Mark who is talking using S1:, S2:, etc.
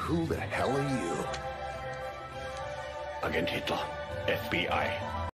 S1: Who the hell are you?
S2: Agent Hitler, FBI.